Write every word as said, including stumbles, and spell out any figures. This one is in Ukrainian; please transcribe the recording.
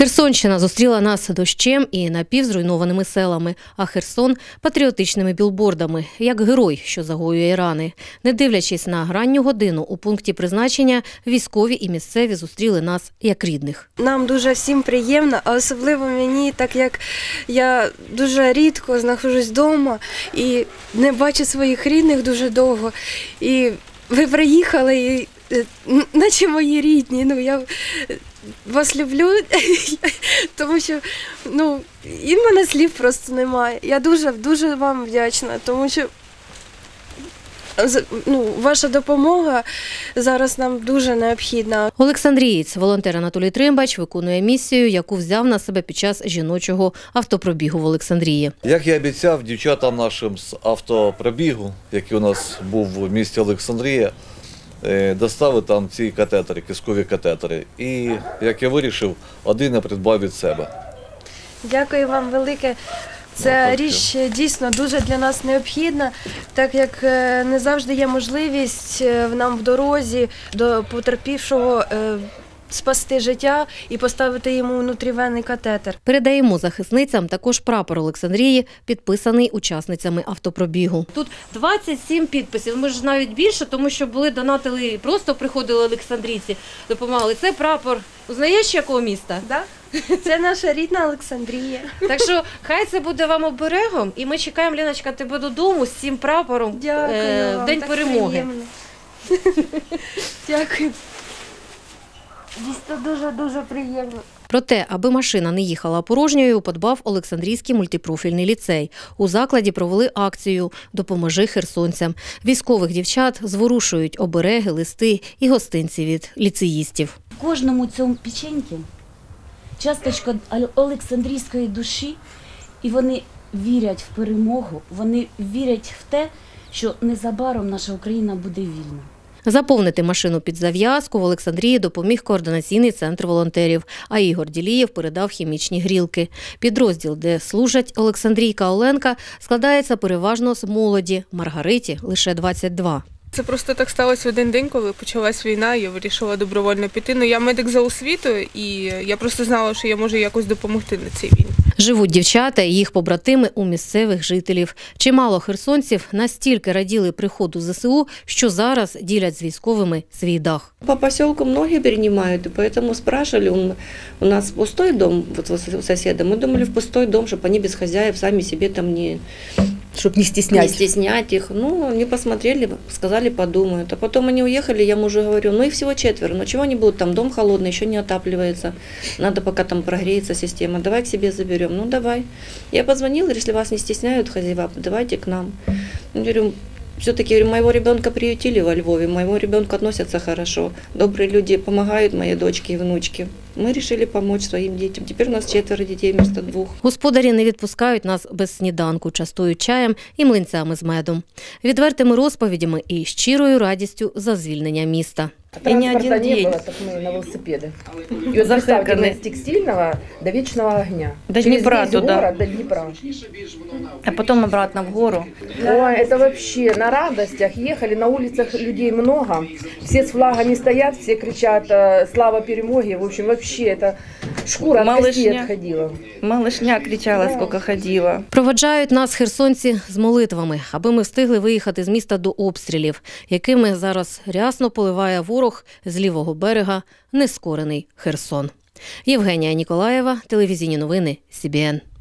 Херсонщина зустріла нас дощем і напівзруйнованими селами, а Херсон – патріотичними білбордами, як герой, що загоює рани. Не дивлячись на ранню годину, у пункті призначення військові і місцеві зустріли нас як рідних. Нам дуже всім приємно, а особливо мені, так як я дуже рідко знаходжусь вдома і не бачу своїх рідних дуже довго. І ви приїхали, і наче мої рідні, ну я вас люблю, тому що, ну, і в мене слів просто немає. Я дуже, дуже вам вдячна, тому що, ну, ваша допомога зараз нам дуже необхідна. Олександрієць, волонтер Анатолій Тримбач, виконує місію, яку взяв на себе під час жіночого автопробігу в Олександрії. Як я обіцяв дівчатам нашим з автопробігу, який у нас був в місті Олександрія, доставив там ці катетери, кишкові катетери. І, як я вирішив, один я придбав від себе. Дякую вам велике. Ця річ дійсно дуже для нас необхідна, так як не завжди є можливість нам в дорозі до потерпівшого спасти життя і поставити йому внутрівенний катетер. Передаємо захисницям також прапор Олександрії, підписаний учасницями автопробігу. Тут двадцять сім підписів, ми ж навіть більше, тому що були донатили, просто приходили олександрійці, допомагали. Це прапор, знаєш якого міста? Так, це наша рідна Олександрія. Так що хай це буде вам оберегом, і ми чекаємо, Ліночка, тебе додому з цим прапором. Дякую е, в День вам, перемоги. Дякую. Дійсно, дуже-дуже приємно. Проте, аби машина не їхала порожньою, подбав Олександрійський мультипрофільний ліцей. У закладі провели акцію «Допоможи херсонцям». Військових дівчат зворушують обереги, листи і гостинці від ліцеїстів. В кожному цьому печеньці часточка олександрійської душі, і вони вірять в перемогу, вони вірять в те, що незабаром наша Україна буде вільна. Заповнити машину під зав'язку в Олександрії допоміг координаційний центр волонтерів, а Ігор Ділієв передав хімічні грілки. Підрозділ, де служать Олександрійка Оленка, складається переважно з молоді, Маргариті лише двадцять два. Це просто так сталося в один день, коли почалась війна, я вирішила добровольно піти. Ну, я медик за освітою, і я просто знала, що я можу якось допомогти на цій війні. Живуть дівчата і їх побратими у місцевих жителів. Чимало херсонців настільки раділи приходу ЗСУ, що зараз ділять з військовими свій дах. По поселку многие перенимают, и поэтому спрашивали, у нас пустой дом, вот у соседа, мы думали в пустой дом, чтобы они без хозяев сами себе там не... Чтобы не стеснять. Не стеснять их. Ну, они посмотрели, сказали, подумают. А потом они уехали, я мужу говорю, ну их всего четверо, ну чего они будут, там дом холодный, еще не отапливается, надо пока там прогреется система, давай к себе заберем. Ну давай. Я позвонила, если вас не стесняют хозяева, давайте к нам. Я говорю, все-таки моего ребенка приютили во Львове, моему ребенку относятся хорошо, добрые люди помогают моей дочке и внучке. Ми вирішили допомогти своїм дітям. Тепер у нас четверо дітей вместо двох. Господарі не відпускають нас без сніданку, частують чаєм і млинцями з медом. Відвертими розповідями і щирою радістю за звільнення міста. И не один день. Не было, так мы на велосипеде. И вот представьте, с текстильного до вечного огня. До Днепра туда. Город, до Днепра. А потом обратно в гору. Ой, это вообще на радостях ехали, на улицах людей много. Все с флагами стоят, все кричат «Слава перемоге». В общем, вообще это шкура от костей отходила. Малышня кричала, сколько ходила. Проводжають нас херсонці з молитвами, аби ми встигли виїхати з міста до обстрілів, якими зараз рясно поливає ворог з лівого берега нескорений Херсон. Євгенія Ніколаєва, телевізійні новини Сі Бі Ен.